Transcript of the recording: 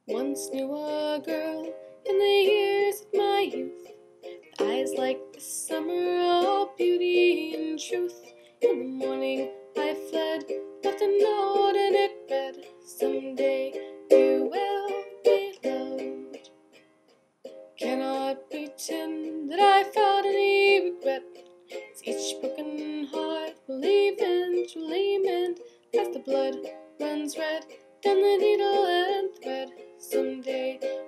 Once knew a girl in the years of my youth, with eyes like the summer, all beauty and truth. In the morning I fled, left a note and it read, someday you will be loved. Cannot pretend that I felt any regret, as each broken heart will eventually mend. As the blood runs red down the needle and thread, someday